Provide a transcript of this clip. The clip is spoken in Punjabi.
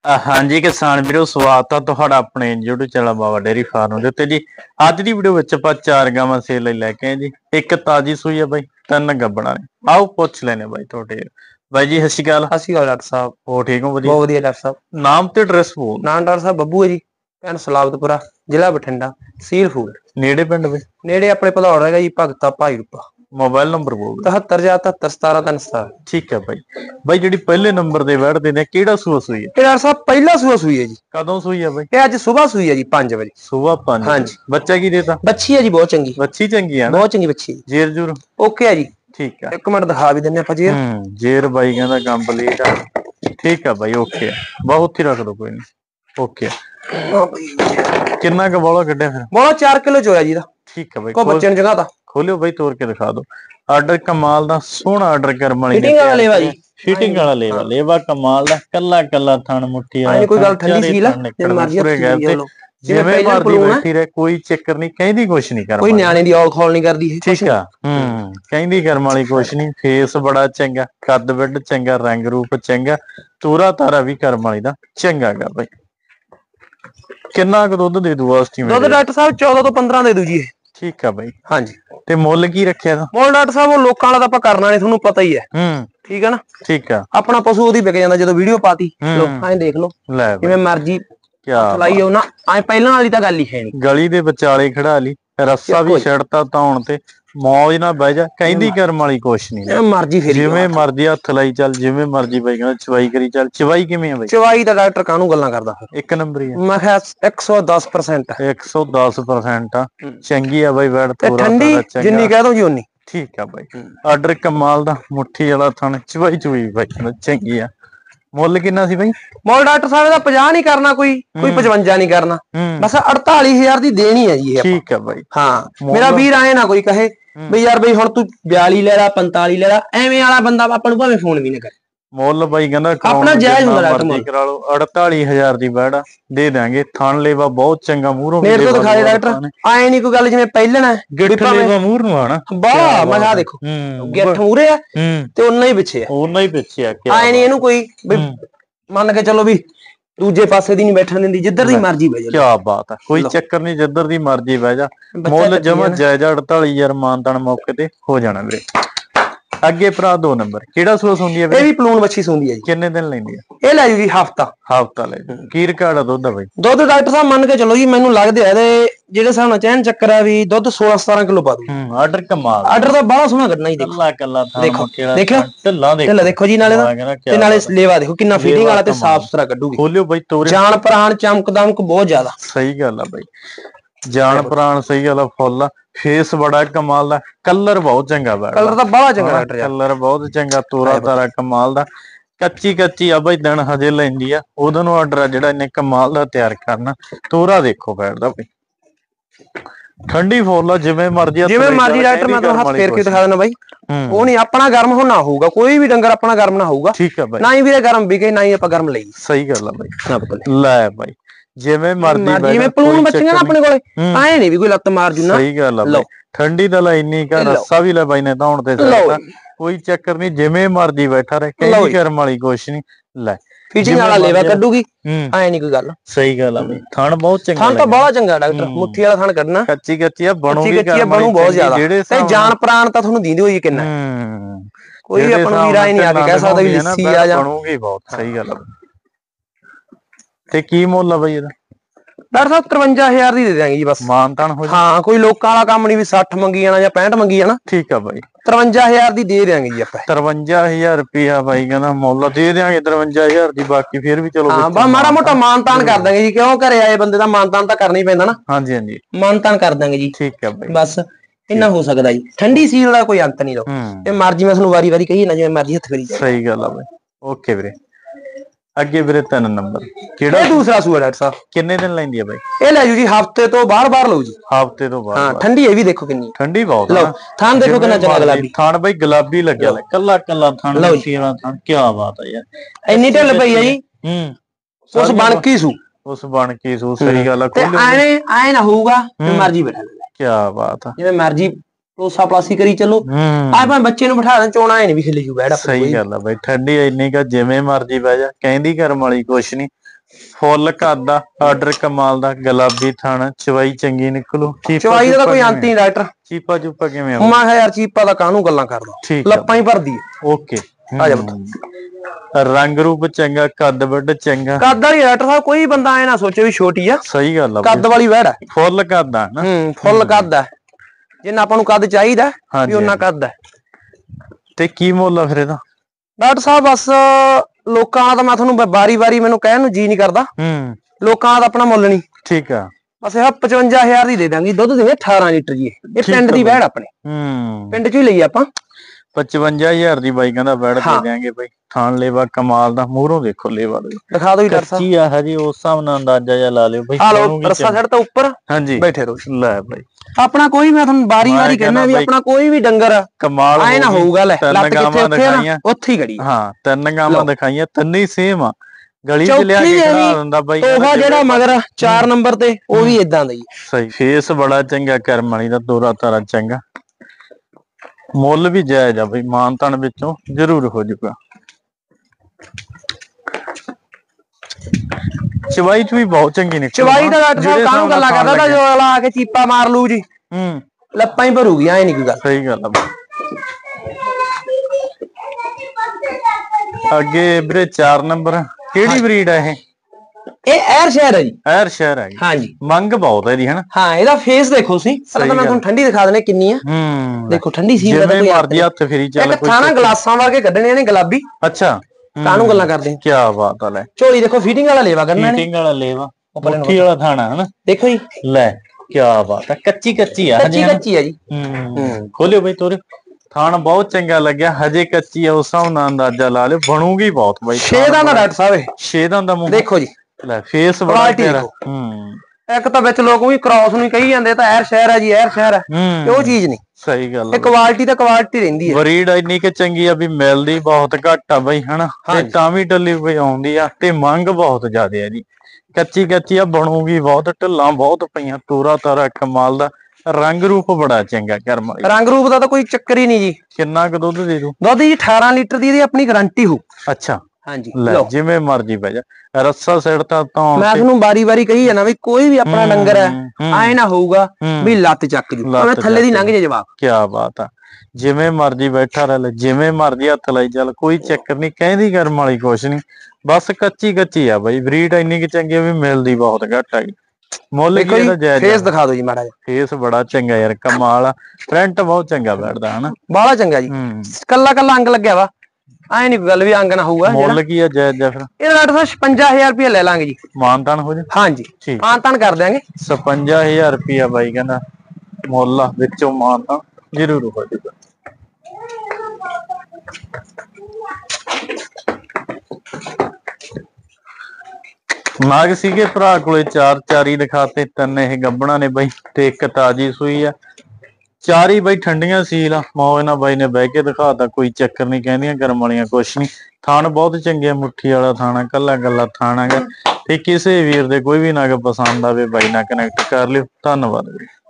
हाँ जी किसान वीरो स्वागत है तुहाडा अपने YouTube channel Baba dairy farm दे उत्ते जी। अज दी वीडियो विच आपां 4 गावां सेल लई लैके आए जी। एक ताजी सूई है बाई, 3 गब्बणां ने। आओ पुछ लैने बाई तुहाडे बाई जी। सत श्री अकाल। सत श्री अकाल डॉक्टर साहब। हो ठीक हो? बहुत वधिया डॉक्टर साहब। नाम ते एड्रैस बोल। नाम डॉक्टर साहब बब्बू है जी, पिंड सलाबतपुरा, जिला बठिंडा, तहसील फूल। नेड़े पिंड बाई? नेड़े अपने भदौड़ हैगा जी, भगता भाई रूपा। मोबाइल नंबर बोल। 73 ठीक है भाई। भाई जी पहले नंबर दे बैठते ने केड़ा सूआ सूई है? डॉक्टर साहब पहला सूआ सूई है जी। कदों सूई है भाई? ये आज सुबह सूई है जी 5 बजे। सुबह 5 हाँ जी। बच्चा की देता? बच्ची है जी बहुत चंगी। बच्ची चंगी है ना? बहुत चंगी बच्ची। जेर जूर ओके है जी। ठीक है, एक मिनट दिखा भी देने जेर। जेर बाई कहंदा कंप्लीट है। ठीक है भाई ओके। बहुत ही रख दो कोई नहीं। ओके कितना का बौला कड्ढिया फिर? बौला 4 किलो जो है जी दा। ठीक है भाई। को बच्चे ने जगह दा खोलियो भाई, तोड़ के दिखा दो। आर्डर कमाल दा सोहना आर्डर करम वाली फिटिंग वाला लेवा जी। फिटिंग वाला लेवा, लेवा कमाल दा, कल्ला कल्ला थन मुट्ठी वाला। कोई गल ठंडी सी ला जे मर्जी पूरे जिवें मर्जी बैठी रहे, कोई चक्कर नहीं, कहंदी कुछ नहीं कर, कोई न्याणे दी औल खौल नहीं करदी है। ठीक है। कहंदी करम वाली कुछ नहीं। फेस बड़ा चंगा, कद विड चंगा, रंग रूप चंगा, तूरा तारा भी करम वाली दा चंगा गा भाई। कितना क दुध दे दूगा एस्टीमेट? दुध डॉक्टर साहब 14 ਤੋਂ 15 ਦੇ ਦੂ ਜੀ। ठीक है भाई। हाँ जी। ते मुल की रखिया दा? मुल डॉक्टर साहब वो लोकां वाला तां आपां करना नहीं, ਤੁਹਾਨੂੰ पता ही है। ठीक है ना? ठीक है। अपना पशु ओदी विक जांदा ਜਦੋਂ ਵੀਡੀਓ ਪਾਤੀ। लो ਐਂ देख लो जिवें मर्जी क्या चलाई हो ना। ਐਂ ਪਹਿਲਾਂ ਵਾਲੀ ਤਾਂ ਗੱਲ ਹੀ ਹੈ ਨਹੀਂ। गली दे विचाले खड़ा ली, रस्सा भी छड़ता तौण ते, मौज ना बह जा, कहंदी करम वाली कुछ नहीं। मर्जी फेरी जिवें मर्जी हथ लाई चल, जिवें मर्जी भाई कहंदा चवाई करी चल। चवाई किवें है भाई? चवाई दा डॉक्टर कानू गल्लां करदा फिर एक नंबर ही है। मैं कहा 110% 110% चंगी है भाई। बैठ थोड़ा ठंडी जिन्नी कह दो जी उन्नी ठीक है भाई। आर्डर कमाल दा, मुट्ठी वाला थन, चवाई चुई भाई चंगी है। मुल किन्ना सी भाई? मुल डॉक्टर साहब दा 50 नहीं करना, कोई 55 नहीं करना, बस 48,000 दी देनी है जी। ठीक है भाई। हाँ मेरा वीर आए ना कोई कहे बई यार बई हुण तू 42 ले ला 45 ले ला, एवें वाला बंदा ਆਪਾਂ ਨੂੰ ਭਾਵੇਂ ਫੋਨ ਵੀ ਨਾ ਕਰੇ। ਮੁੱਲ ਬਾਈ ਕਹਿੰਦਾ ਆਪਣਾ ਜਾਇਜ਼ ਹੁੰਦਾ ਡਾਕਟਰ ਕਰਾ ਲਓ। 48,000 ਦੀ ਬੈੜ ਦੇ ਦਾਂਗੇ। ਥਣ ਲੇਵਾ ਬਹੁਤ ਚੰਗਾ, ਮੂਹਰੋਂ ਮੇਰੇ ਤੋਂ ਦਿਖਾਏ ਡਾਕਟਰ। ਆਏ ਨਹੀਂ ਕੋਈ ਗੱਲ ਜਿਵੇਂ ਪਹਿਲਣਾ ਗਿੱਠ ਲੇਵਾ ਮੂਹਰ ਨੂੰ ਆਣਾ ਵਾਹ। ਮੈਂ ਆ ਦੇਖੋ ਗਿੱਠ ਮੂਹਰੇ ਆ ਤੇ ਉਹਨਾਂ ਹੀ ਪਿੱਛੇ ਆ, ਉਹਨਾਂ ਹੀ ਪਿੱਛੇ ਆ। ਆਏ ਨਹੀਂ ਇਹਨੂੰ ਕੋਈ ਬਈ ਮੰਨ ਕੇ ਚੱਲੋ ਵੀ दूजे पासे दी नहीं बैठन दिंदी, जिधर दी मर्जी बह जा। क्या बात है, कोई चक्कर नहीं, जिधर दी मर्जी बह जा। मुल जमा जायजा 48,000 मानतान मौके ते हो जाना वीरे। ਅੱਗੇ ਭਰਾ 2 ਨੰਬਰ ਕਿਹੜਾ ਸੂਆ ਸੁੰਦੀ ਹੈ? ਇਹ ਵੀ ਪਲੂਣ ਵੱਛੀ ਸੁੰਦੀ ਹੈ ਜੀ। ਕਿੰਨੇ ਦਿਨ ਲੈਂਦੀ ਹੈ? ਇਹ ਲੈ ਜੂ ਜੀ ਹਫਤਾ ਲੈ ਜੂ। ਕੀ ਰਿਕਾਰਡ ਆ ਦੁੱਧ ਦਾ ਬਾਈ? ਦੁੱਧ ਡਾਕਟਰ ਸਾਹਿਬ ਮੰਨ ਕੇ ਚੱਲੋ ਜੀ, ਮੈਨੂੰ ਲੱਗਦੇ ਆ ਇਹਦੇ ਜਿਹੜੇ ਹਿਸਾਬ ਨਾਲ ਚੈਨ ਚੱਕਰ ਆ ਵੀ ਦੁੱਧ 16-17 ਕਿਲੋ ਪਾ ਦੂ। ਆਰਡਰ ਕਮਾਲ, ਆਰਡਰ ਤਾਂ ਬੜਾ ਸੋਹਣਾ ਕੱਢਣਾ ਜੀ। ਦੇਖੋ ਕੱਲਾ ਦੇਖੋ ਢਿੱਲਾ ਦੇਖੋ ਜੀ, ਨਾਲੇ ਦਾ ਤੇ ਨਾਲੇ ਲੇਵਾ ਦੇਖੋ ਕਿੰਨਾ ਫੀਡਿੰਗ ਵਾਲਾ ਤੇ ਸਾਫ ਸੁਥਰਾ ਕੱਢੂਗੀ। ਖੋਲਿਓ ਬਾਈ ਤੋਰੇ, ਜਾਨ ਪ੍ਰਾਣ ਚਮਕ ਦਮਕ ਬਹੁਤ ਜ਼ਿਆਦਾ। ਸਹੀ ਗੱਲ ਆ ਬਾਈ, ਜਾਨ ਪ੍ਰਾਣ ਸਹੀ ਗੱਲ ਆ, ਫੁੱਲ फेस बड़ा कमाल दा, कलर बहुत चंगा, कलर दा बड़ा चंगा, कलर बहुत चंगा, तोरा तारा कमाल दा। कच्ची आ भाई, दिन हजे लैंदी आ, ओदों नूं आर्डर आ जिहड़ा इन्ने कमाल दा तैयार करना। तोरा देखो बैठदा भाई, ठंडी फुल आ, जिवें मर्जी डॉक्टर मैं तुहानूं हाथ फेर के दिखा देना भाई। ਉਹ ਨਹੀਂ ਆਪਣਾ ਗਰਮ ਹੋਣਾ ਹੋਊਗਾ, ਕੋਈ ਵੀ ਡੰਗਰ ਆਪਣਾ ਗਰਮ ਨਾ ਹੋਊਗਾ। ਠੀਕ ਹੈ ਬਾਈ। ਨਾ ਹੀ ਵੀਰੇ ਗਰਮ ਵਿਕੇ, ਨਾ ਹੀ ਆਪਾਂ ਗਰਮ ਲਈ। ਸਹੀ ਗੱਲ ਆ ਬਾਈ। ਲੈ ਬਾਈ ਜਿਵੇਂ ਮਰਜ਼ੀ, ਜਿਵੇਂ ਪਲੂਣ ਬੱਚੀਆਂ ਨਾ ਆਪਣੇ ਕੋਲੇ, ਐ ਨਹੀਂ ਵੀ ਕੋਈ ਲੱਤ ਮਾਰ ਜੂ ਨਾ। ਸਹੀ ਗੱਲ ਆ ਬਾਈ। ਠੰਡੀ ਦਾ ਲੈ ਇੰਨੀ ਕਾ ਰੱਸਾ ਵੀ ਲੈ ਬਾਈ ਨੇ ਧੌਣ ਤੇ ਸਿੱਟਾ, ਕੋਈ ਚੱਕਰ ਨਹੀਂ, ਜਿਵੇਂ ਮਰਜ਼ੀ ਬੈਠਾ ਰਹੇ, ਕੋਈ ਕਰਮ ਵਾਲੀ ਕੁਛ ਨਹੀਂ। ਲੈ ਫਿਟਿੰਗ ਵਾਲਾ ਲੇਵਾ ਕੱਢੂਗੀ, ਐ ਨਹੀਂ ਕੋਈ ਗੱਲ। ਸਹੀ ਗੱਲ ਆ ਬਾਈ। ਥਣ ਬਹੁਤ ਚੰਗਾ, ਥਣ ਤਾਂ ਬੜਾ ਚੰਗਾ ਡਾਕਟਰ, ਮੁੱਠੀ ਵਾਲਾ ਥਣ ਕੱਢਣਾ। ਕੱਚੀ ਆ ਬਣੂਗੀ, ਬਣੂ ਬਹੁਤ ਜ਼ਿਆਦਾ ਤੇ ਜਾਨ ਪ੍ਰਾਣ ਤਾਂ ਤੁਹਾਨੂੰ ਦੀਂਦੀ ਹੋਈ ਕਿੰਨਾ। ਕੋਈ ਆਪਣਾ ਵੀਰ ਆਏ ਨਹੀਂ ਆ ਕੇ ਕਹਿ ਸਕਦਾ ਵੀ ਲੱਸੀ ਆ ਜਾਂ ਬਣੂਗੀ ਬਹੁਤ। ਸਹੀ ਗੱਲ ਆ। ਤੇ ਕੀ ਮੁੱਲ ਆ ਬਾਈ ਇਹਦਾ? ਡਾਕਟਰ ਸਾਹਿਬ 53,000 ਦੀ ਦੇ ਦਿਆਂਗੇ ਜੀ ਬਸ। ਮਾਨਤਾਨ ਹੋ ਜਾ। ਹਾਂ ਕੋਈ ਲੋਕਾਂ ਵਾਲਾ ਕੰਮ ਨਹੀਂ ਵੀ 60 ਮੰਗੀ ਜਾਣਾ ਜਾਂ 65 ਮੰਗੀ ਜਾਣਾ। ਠੀਕ ਆ ਬਾਈ। 53,000 ਦੀ ਦੇ ਦਿਆਂਗੇ ਜੀ ਆਪਾਂ। 53,000 ਰੁਪਿਆ ਬਾਈ ਕਹਿੰਦਾ ਮੁੱਲ ਦੇ ਦਿਆਂਗੇ 53,000 ਦੀ। ਬਾਕੀ ਫੇਰ ਵੀ ਚਲੋ ਹਾਂ ਬਸ ਮਾੜਾ ਮੋਟਾ ਮਾਨਤਾਨ ਕਰ ਦਾਂਗੇ ਜੀ, ਕਿਉਂ ਘਰੇ ਆਏ ਬੰਦੇ ਦਾ ਮਾਨਤਾਨ ਤਾਂ ਕਰਨਾ ਹੀ ਪੈਂਦਾ ਨਾ। ਹਾਂਜੀ ਮਾਨਤਾਨ ਕਰ ਦਾਂਗੇ ਜੀ। ਠੀਕ ਆ ਬਾਈ ਬਸ ਇੰਨਾ ਹੋ ਸਕਦਾ ਜੀ। ਠੰਡੀ ਸੀਲ ਦਾ ਕੋਈ ਅੰਤ ਨਹੀਂ ਲੋ, ਇਹ ਮਰਜੀ ਮੈਂ ਤੁਹਾਨੂੰ ਵਾਰੀ ਕਹੀ ਨਾ, ਜਿਵੇਂ ਮਰਜੀ ਹੱਥ ਕਰੀ ਜਾਓ। ਸਹੀ ਗੱਲ ਆ ਬਾਈ। ਓਕੇ ਵੀਰੇ। ਅੱਗੇ ਵੀਰੇ 3 ਨੰਬਰ ਕਿਹੜਾ? ਇਹ ਦੂਸਰਾ ਸੂਆ ਡਾਕਟਰ ਸਾਹਿਬ। ਕਿੰਨੇ ਦਿਨ ਲੈਂਦੀ ਆ ਬਾਈ? ਇਹ ਲੈ ਜੂ ਜੀ ਹਫਤੇ ਤੋਂ ਬਾਹਰ ਲਊ ਜੀ। ਹਫਤੇ ਤੋਂ ਬਾਹਰ। ਹਾਂ ਠੰਡੀ ਇਹ ਵੀ ਦੇਖੋ ਕਿੰਨੀ ਠੰਡੀ ਬਹੁਤ ਆ। ਥਣ ਦੇਖੋ ਕਿੰਨਾ ਚੰਗਾ ਗੁਲਾਬੀ ਥਣ ਬਾਈ, ਗੁਲਾਬੀ ਲੱਗਿਆ ਲੈ, ਕੱਲਾ ਥਣ ਲੱਸੀ ਵਾਲਾ ਥਣ। ਕੀ ਬਾਤ ਆ ਯਾਰ, ਇੰਨੀ ਢਿੱਲ ਪਈ ਆ ਜੀ। ਉਸ ਬਣ ਕੀ ਸੂ। ਸਹੀ ਗੱਲ ਆ। ਐ ਨਾ ਹੋਊਗਾ ਮਰਜੀ ਬੈਠਾ ਲੈ। ਕੀ ਬਾਤ ਆ, ਜਿਵੇਂ ਮਰਜੀ ਕੋਸਾ ਪਲਾਸੀ ਕਰੀ ਚਲੋ। ਆ ਭਾਵੇਂ ਬੱਚੇ ਨੂੰ ਬਿਠਾ ਦੇਣ, ਚੋਣਾ ਐ ਨਹੀਂ ਵੀ ਹਿੱਲ ਜੂ ਬੈਠਾ। ਸਹੀ ਗੱਲ ਆ ਬਾਈ। ਠੰਡੀ ਇੰਨੀ ਕਾ ਜਿਵੇਂ ਮਰਜੀ ਬਹਿ ਜਾ, ਕਹਿੰਦੀ ਕਰਮ ਵਾਲੀ ਕੁਛ ਨਹੀਂ। ਫੁੱਲ ਕਰਦਾ ਆਰਡਰ ਕਮਾਲ ਦਾ ਗੁਲਾਬੀ ਥਾਣਾ ਚਵਾਈ ਚੰਗੀ ਨਿਕਲੂ ਚਵਾਈ ਦਾ ਕੋਈ ਅੰਤ ਨਹੀਂ ਡਾਕਟਰ ਚੀਪਾ ਚੂਪਾ ਕਿਵੇਂ ਆ ਮੈਂ ਕਿਹਾ ਯਾਰ ਚੀਪਾ ਦਾ ਕਾਹਨੂੰ ਗੱਲਾਂ ਕਰਦਾ ਲੱਪਾਂ ਹੀ ਭਰਦੀ ਓਕੇ ਆ ਜਾ ਰੰਗ ਰੂਪ ਚੰਗਾ ਕੱਦ ਵੱਡ ਚੰਗਾ ਕੱਦ ਵਾਲੀ ਡਾਕਟਰ ਸਾਹਿਬ ਕੋਈ ਬੰਦਾ ਐ ਨਾ ਸੋਚੇ ਵੀ ਛੋਟੀ ਆ ਸਹੀ ਗੱਲ ਆ ਕੱਦ ਵਾਲੀ ਵੈੜ ਆ ਫੁੱਲ ਕੱਦ ਆ ਨਾ ਫੁੱਲ ਕੱਦ ਆ ਜਿੰਨਾ ਆਪਾਂ ਨੂੰ ਕੱਦ ਚਾਹੀਦਾ ਵੀ ਉਹਨਾਂ ਕੱਦ ਆ ਤੇ ਕੀ ਮੁੱਲ ਆ ਫਿਰ ਇਹਦਾ ਡਾਕਟਰ ਸਾਹਿਬ ਬਸ ਲੋਕਾਂ ਦਾ ਮੈਂ ਤੁਹਾਨੂੰ ਵਾਰੀ ਮੈਨੂੰ ਕਹਿਣ ਨੂੰ ਜੀ ਨਹੀਂ ਕਰਦਾ ਲੋਕਾਂ ਦਾ ਆਪਣਾ ਮੁੱਲ ਨਹੀਂ ਠੀਕ ਆ ਬਸ ਇਹ 55000 ਦੀ ਦੇ ਦਾਂਗੇ ਦੁੱਧ ਦੇ 18 ਲੀਟਰ ਜੀ ਇਹ ਪਿੰਡ ਦੀ ਵੈੜ ਆਪਣੇ ਪਿੰਡ ਚ ਹੀ ਲਈ ਆਪਾਂ 55000 ਦੀ ਬਾਈ ਕਹਿੰਦਾ ਵੈੜ ਦੇ ਦੇਾਂਗੇ ਬਾਈ ਥਾਣ ਲੇਵਾ ਕਮਾਲ ਦਾ ਮੂਹਰੋਂ ਦੇਖੋ ਲੇਵਾ ਦਿਖਾ ਦਿਓ ਜੀ ਡਾਕਟਰ ਸਾਹਿਬ ਕੀ ਆ ਹਜੀ ਉਸ ਹਿਸਾਬ ਨਾਲ ਅੰਦਾਜ਼ਾ ਜਿਹਾ ਲਾ ਲਿਓ ਬਾਈ ਆ ਲਓ ਰੱਸਾ ਛੱਡ ਤਾਂ ਉੱਪਰ ਹਾਂਜੀ ਬੈਠੇ ਰਹੋ ਲੈ ਬਾਈ ਆਪਣਾ ਕੋਈ ਮੈਂ ਤੁਹਾਨੂੰ ਵਾਰੀ ਕਹਿਣਾ ਵੀ ਆਪਣਾ ਕੋਈ ਵੀ ਡੰਗਰ ਕਮਾਲ ਐ ਨਾ ਹੋਊਗਾ ਲੈ ਲੱਤ ਕਿੱਥੇ ਉੱਥੇ ਹੀ ਖੜੀ ਹਾਂ 3 ਗਾਵਾਂ ਦਿਖਾਈਆਂ ਤਿੰਨੇ ਹੀ ਸੇਮ ਆ ਗਲੀ ਚ ਲਿਆ ਕੇ ਖੜਾ ਦਿੰਦਾ ਬਾਈ ਉਹ ਜਿਹੜਾ ਮਗਰ 4 ਨੰਬਰ ਤੇ ਉਹ ਵੀ ਇਦਾਂ ਦਾ ਹੀ ਸਹੀ ਫੇਸ ਬੜਾ ਚੰਗਾ ਕਰਮ ਵਾਲੀ ਦਾ ਦੋਰਾ ਤਾਰਾ ਚੰਗਾ ਮੁੱਲ ਵੀ ਜਾਇਜ਼ ਆ ਬਈ ਮਾਨਤਾਨ ਵਿੱਚੋਂ ਜ਼ਰੂਰ ਹੋ ਜਾਊਗਾ ਚਵਾਈ ਚ ਵੀ ਬਹੁਤ ਚੰਗੀ ਨਿਕਲੀ ਚਵਾਈ ਦਾ ਕਾਹਨੂੰ ਗੱਲਾਂ ਕਰਦਾ ਤਾਂ ਜੋ ਅਗਲਾ ਆ ਕੇ ਚੀਪਾ ਮਾਰ ਲੂ ਜੀ ਲੱਪਾਂ ਹੀ ਭਰੂਗੀ ਐ ਨਹੀਂ ਕੋਈ ਗੱਲ ਸਹੀ ਗੱਲ ਆ ਅੱਗੇ ਵੀਰੇ 4 ਨੰਬਰ ਕਿਹੜੀ ਬਰੀਡ ਆ ਇਹ ਐਰ ਸ਼ਹਿਰ ਹੈ ਜੀ ਐਰ ਸ਼ਹਿਰ ਹੈ ਹਾਂਜੀ ਮੰਗ ਬਹੁਤ ਹੈ ਇਹਦੀ ਹਨਾ ਹਾਂ ਇਹਦਾ ਫੇਸ ਦੇਖੋ ਤੁਸੀਂ ਪਹਿਲਾਂ ਤਾਂ ਮੈਂ ਤੁਹਾਨੂੰ ਠੰਡੀ ਦਿਖਾ ਦਨੇ ਕਿੰਨੀ ਆ ਦੇਖੋ ਠੰਡੀ ਸੀ ਜਿਵੇਂ ਮਰਦੀ ਹੱਥ ਫੇਰੀ ਚੱਲ ਕੋਈ ਥਾਣਾ ਗਲਾਸਾਂ ਵਰਗੇ ਕੱਢਣੇ ਨੇ ਗੁਲਾਬੀ ਅੱਛਾ ਕਾਹਨੂੰ ਗੱਲਾਂ ਕਰਦੇ ਕੀ ਬਾਤ ਆ ਲੈ ਝੋਲੀ ਦੇਖੋ ਫੀਟਿੰਗ ਵਾਲਾ ਲੇਵਾ ਕਰਨਾ ਨੇ ਫੀਟਿੰਗ ਵਾਲਾ ਲੇਵਾ ਮੁੱਠੀ ਵਾਲਾ ਥਾਣਾ ਹਨਾ ਦੇਖੋ ਜੀ ਲੈ ਕੀ ਬਾਤ ਆ ਕੱਚੀ ਆ ਕੱਚੀ ਆ ਜੀ ਖੋਲਿਓ ਬਈ ਤੋਰੇ ਥਾਣ ਬਹੁਤ ਚੰਗਾ ਲੱਗਿਆ ਹਜੇ ਕੱਚੀ ਆ ਉਸ ਹਿਸਾਬ ਨਾਲ ਅੰਦਾਜ਼ਾ ਲਾ ਲਿਓ ਬਣੂਗੀ ਬਹੁਤ ਬਾਈ 6 ਦਾ ਡਾਕਟਰ ਸਾਹਿਬ 6 ਦਾ ਮੂੰਹ ਦੇਖੋ ਜੀ ਲੈ ਫੇਸ ਬੜਾ ਪਿਆਰਾ ਇੱਕ ਤਾਂ ਵਿੱਚ ਲੋਕ ਵੀ ਕ੍ਰਾਸ ਨੂੰ ਕਹੀ ਜਾਂਦੇ ਤਾਂ ਐਰ ਸ਼ਹਿਰ ਹੈ ਜੀ ਐਰ ਸ਼ਹਿਰ ਹੈ ਉਹ ਚੀਜ਼ ਨਹੀਂ ਸਹੀ ਗੱਲ ਇਹ ਕੁਆਲਿਟੀ ਤਾਂ ਕੁਆਲਿਟੀ ਰਹਿੰਦੀ ਹੈ ਬਰੀਡ ਇੰਨੀ ਕਿ ਚੰਗੀ ਆ ਵੀ ਮਿਲਦੀ ਬਹੁਤ ਘੱਟ ਆ ਬਈ ਹਨਾ ਤੇ ਤਾਂ ਵੀ ਟੱਲੀ ਪਈ ਆਉਂਦੀ ਆ ਤੇ ਮੰਗ ਬਹੁਤ ਜ਼ਿਆਦਾ ਆ ਜੀ ਕੱਚੀ ਆ ਬਣੂਗੀ ਬਹੁਤ ਢੱਲਾਂ ਬਹੁਤ ਪਈਆਂ ਤੋਰਾ ਤਾਰਾ ਕਮਾਲ ਦਾ ਰੰਗ ਰੂਪ ਬੜਾ ਚੰਗਾ ਕਰਮ ਰੰਗ ਰੂਪ ਦਾ ਤਾਂ ਕੋਈ ਚੱਕਰ ਹੀ ਨਹੀਂ ਜੀ ਕਿੰਨਾ ਕੁ ਦੁੱਧ ਦੇ ਦੂ ਦੁੱਧ ਜੀ 18 ਲੀਟਰ ਦੀ ਇਹਦੀ ਆਪਣੀ ਗਾਰੰਟੀ ਹੋ ਅੱਛਾ ਹਾਂਜੀ ਜਿਵੇਂ ਮਰਜੀ ਪੈ ਜਾ ਰੱਸਾ ਸਿੜਤਾ ਤਾਂ ਮੈਂ ਤੁਹਾਨੂੰ ਵਾਰੀ ਕਹੀ ਜਾਣਾ ਵੀ ਕੋਈ ਵੀ ਆਪਣਾ ਡੰਗਰ ਹੈ ਐ ਨਾ ਹੋਊਗਾ ਵੀ ਲੱਤ ਚੱਕ ਜੂ ਮੈਂ ਥੱਲੇ ਦੀ ਲੰਘ ਜੇ ਜਵਾਬ ਕੀ ਬਾਤ ਆ ਜਿਵੇਂ ਮਰਜੀ ਬੈਠਾ ਰਹਿ ਜਿਵੇਂ ਮਰਜੀ ਹੱਥ ਲਾਈ ਚੱਲ ਕੋਈ ਚੱਕਰ ਨਹੀਂ ਕਹਿੰਦੀ ਕਰਮ ਵਾਲੀ ਕੁਛ ਨਹੀਂ ਬਸ ਕੱਚੀ ਆ ਬਾਈ ਬਰੀਡ ਇੰਨੀ ਕਿ ਚੰਗੀ ਵੀ ਮਿਲਦੀ ਬਹੁਤ ਘੱਟ ਆ ਮੁੱਲ ਕੀ ਇਹਦਾ ਜਾਇਜ਼ ਫੇਸ ਦਿਖਾ ਦਿਓ ਜੀ ਮਾੜਾ ਜਿਹਾ ਫੇਸ ਬੜਾ ਚੰਗਾ ਯਾਰ ਕਮਾਲ ਆ ਪ੍ਰਿੰਟ ਬਹੁਤ ਚੰਗਾ ਬੈਠਦਾ ਹਨਾ ਬਾਹਲਾ ਚੰਗਾ ਜੀ ਕੱਲਾ ਅੰਗ ਲੱਗਿਆ ਵਾ ਐ ਨਹੀਂ ਕੋਈ ਗੱਲ ਵੀ ਅੰਗ ਨਾ ਹੋਊਗਾ ਮੁੱਲ ਕੀ ਆ ਜਾਇਜ਼ ਫਿਰ ਇਹਦਾ 55000 ਰੁਪਏ ਲੈ ਲਾਂਗੇ ਜੀ ਮਾਨਤਾਨ ਹੋ ਜਾ ਹਾਂਜੀ ਮਾਨਤਾਨ ਕਰ ਦਿਆਂਗੇ 55000 ਰੁਪਏ ਬਾਈ ਕਹਿੰਦਾ ਮੁੱਲ ਆ ਵਿੱਚੋਂ ਮਾਨਤਾਨ ਜ਼ਰੂਰ ਹੋ ਜਾਊਗਾ ਨਾਗ ਸੀਗੇ ਭਰਾ ਕੋਲੇ 4 ਹੀ ਦਿਖਾਤੇ 3 ਇਹ ਗੱਬਣਾ ਨੇ ਬਾਈ ਤੇ ਇੱਕ ਤਾਜੀ ਸੂਈ ਆ 4 ਹੀ ਬਾਈ ਠੰਡੀਆਂ ਸੀਲ ਆ ਮੌਜ ਨਾਲ ਬਾਈ ਨੇ ਬਹਿ ਕੇ ਦਿਖਾਤਾ ਕੋਈ ਚੱਕਰ ਨਹੀਂ ਕਹਿੰਦੀਆਂ ਗਰਮ ਵਾਲੀਆਂ ਕੁਛ ਨਹੀਂ ਥਾਣ ਬਹੁਤ ਚੰਗੇ ਮੁੱਠੀ ਵਾਲਾ ਥਾਣਾ ਕੱਲਾ ਥਾਣਾ ਗਾ ਤੇ ਕਿਸੇ ਵੀਰ ਦੇ ਕੋਈ ਵੀ ਨਗ ਪਸੰਦ ਆਵੇ ਬਾਈ ਨਾਲ ਕਨੈਕਟ ਕਰ ਲਿਓ ਧੰਨਵਾਦ।